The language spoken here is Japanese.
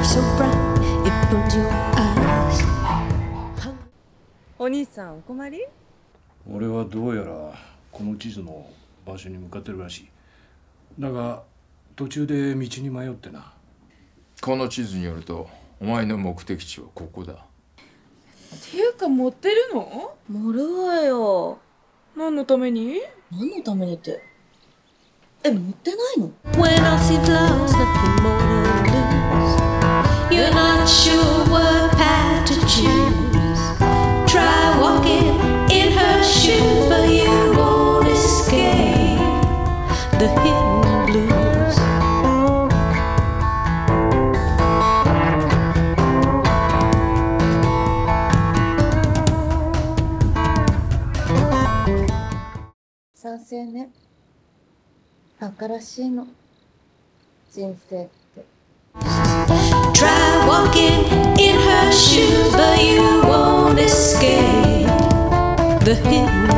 so bright, it burns your eyes. お兄さんお困り？ 俺はどうやらこの地図の場所に向かってるらしい。だが途中で道に迷ってな。 この地図によるとお前の目的地はここだ。 っていうか持ってるの？ 盛るわよ。 何のために？ 何のためにって。持ってないの？ When all seems lost, nothing more to lose. You're not sure what path to choose. Try walking in her shoes, but you won't escape the hidden blues. 賛成ね。新しいの。人生って。 Try walking in her shoes, but you won't escape the hidden